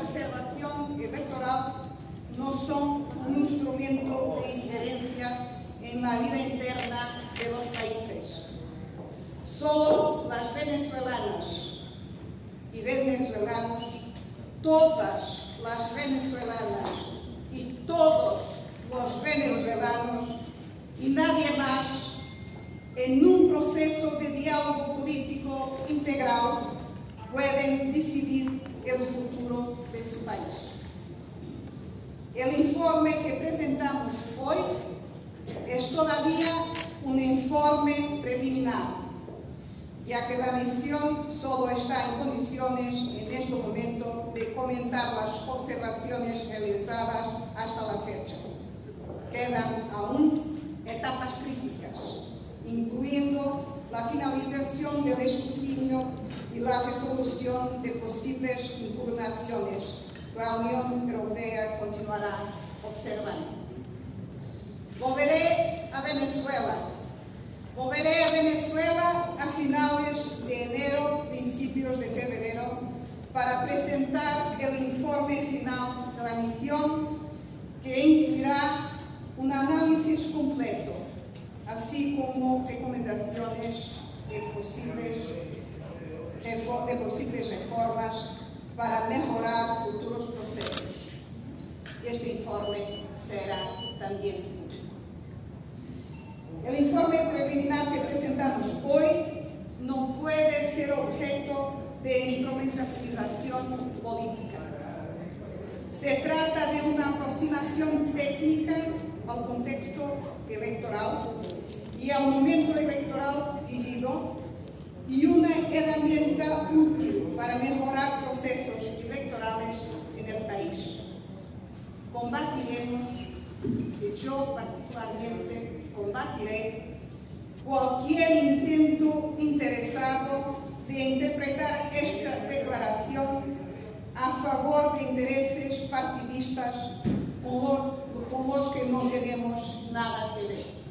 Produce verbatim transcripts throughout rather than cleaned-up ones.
observación electoral no son un instrumento de injerencia en la vida interna de los países. Solo las venezolanas y venezolanos, todas las venezolanas y todos los venezolanos y nadie más, en un proceso de diálogo político integral, pueden decidir el futuro de su país. El informe que presentamos hoy es todavía un informe preliminar, ya que la misión solo está en condiciones en este momento de comentar las observaciones realizadas hasta la fecha. Quedan aún etapas críticas, incluyendo la finalización del escrutinio y la resolución de posibles impugnaciones que la Unión Europea continuará observando. Volveré a Venezuela. Volveré a Venezuela a finales de enero, principios de febrero, para presentar el informe final de la misión, que incluirá un análisis completo, así como recomendaciones de posibles, de posibles reformas para mejorar futuros procesos. Este informe será también público. El informe preliminar que presentamos hoy no puede ser objeto de instrumentalización política. Se trata de una aproximación técnica al contexto electoral y al momento electoral vivido, y una herramienta útil para mejorar procesos electorales en el país. Combatiremos, y yo particularmente combatiré, cualquier intento interesado de interpretar esta declaración a favor de intereses partidistas con los que no tenemos nada que ver.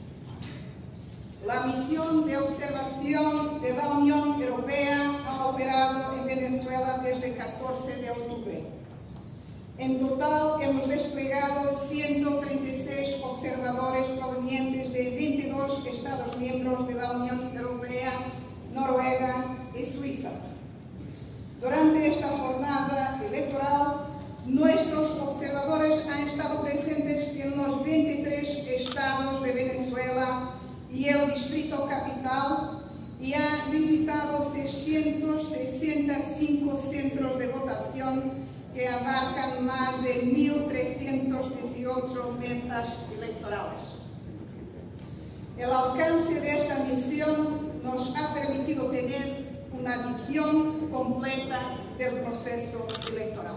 La misión de observación de la Unión Europea ha operado en Venezuela desde el catorce de octubre. En total hemos desplegado ciento treinta y seis observadores provenientes de veintidós Estados miembros de la Unión Europea, Noruega y Suiza. Durante esta jornada electoral, nuestros observadores han estado presentes en los veintitrés estados de Venezuela y el Distrito Capital, y han visitado seiscientos sesenta y cinco centros de votación que abarcan más de mil trescientas dieciocho mesas electorales. El alcance de esta misión nos ha permitido tener una visión completa del proceso electoral.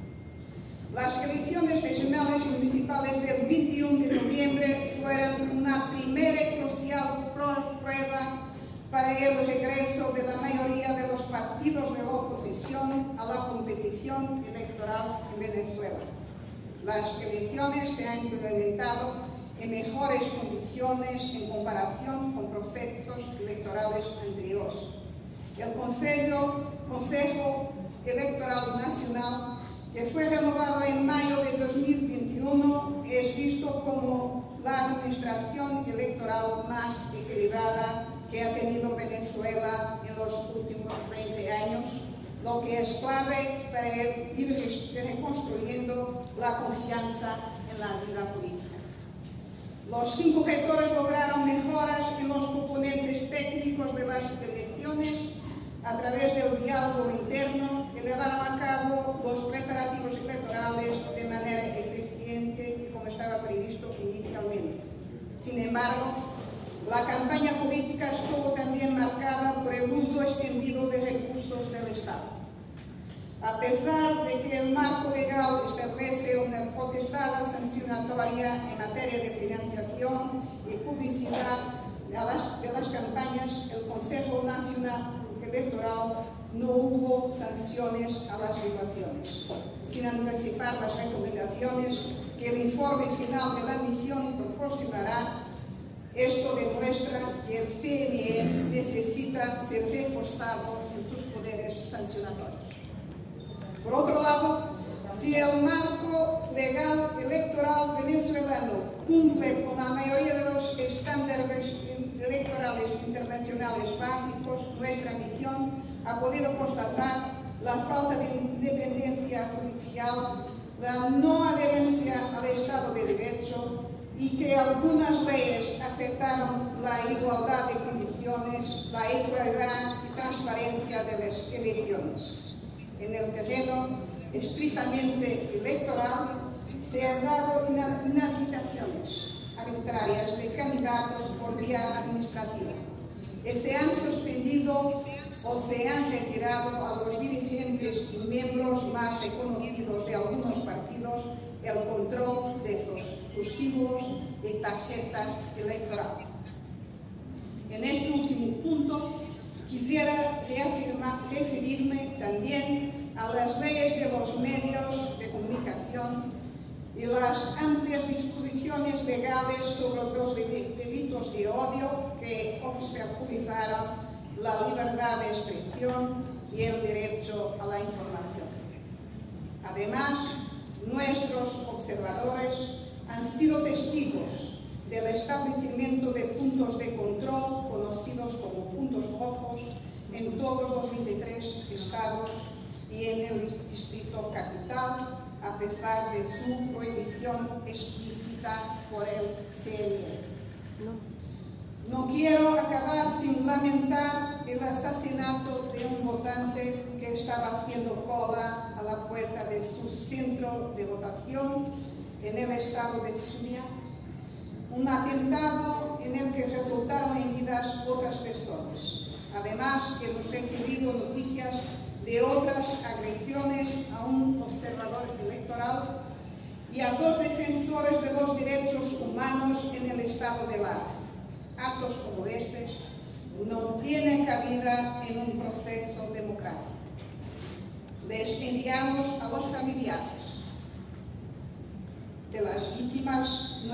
Las elecciones regionales y municipales del veintiuno de noviembre fueron una primera y crucial prueba para el regreso de la mayoría de los partidos de la oposición a la competición electoral en Venezuela. Las elecciones se han implementado en mejores condiciones en comparación con procesos electorales anteriores. El Consejo, Consejo Electoral Nacional, que fue renovado en mayo de dos mil veintiuno, es visto como la administración electoral más equilibrada que ha tenido Venezuela en los últimos veinte años, lo que es clave para ir reconstruyendo la confianza en la vida política. Los cinco rectores lograron mejoras en los componentes técnicos de las elecciones a través del diálogo interno y llevaron a cabo los preparativos electorales de manera eficiente y como estaba previsto inicialmente. Sin embargo, la campaña política estuvo también marcada por el uso extendido de recursos del Estado. A pesar de que el marco legal establece una potestad sancionatoria en materia de financiación y publicidad de las, de las campañas, el Consejo Nacional Electoral no hubo sanciones a las violaciones. Sin anticipar las recomendaciones que el informe final de la misión proporcionará, esto demuestra que el C N E necesita ser reforzado en sus poderes sancionatorios. Por otro lado, si el marco legal electoral venezolano cumple con la mayoría de los estándares electorales internacionales básicos, nuestra misión ha podido constatar la falta de independencia judicial, la no adherencia al Estado de Derecho y que algunas leyes afectaron la igualdad de condiciones, la equidad y transparencia de las elecciones. En el terreno estrictamente electoral se han dado inhabilitaciones arbitrarias de candidatos por vía administrativa y se han suspendido o se han retirado a los dirigentes y miembros más reconocidos de algunos partidos el control de sus, sus símbolos y tarjeta electoral. En este último punto quisiera reafirmar, referirme también a las leyes de los medios de comunicación y las amplias disposiciones legales sobre los delitos de odio que obstaculizaron la libertad de expresión y el derecho a la información. Además, nuestros observadores han sido testigos del establecimiento de puntos de control conocidos como puntos rojos en todos los veintitrés estados y en el Distrito Capital, a pesar de su prohibición explícita por el C N E. No quiero acabar sin lamentar el asesinato de un votante que estaba haciendo cola a la puerta de su centro de votación en el estado de Zulia, un atentado en el que resultaron heridas otras personas. Además, hemos recibido noticias de otras agresiones a un observador electoral y a dos defensores de los derechos humanos en el estado de Lara. Actos como estos no tienen cabida en un proceso democrático. Les enviamos a los familiares de las víctimas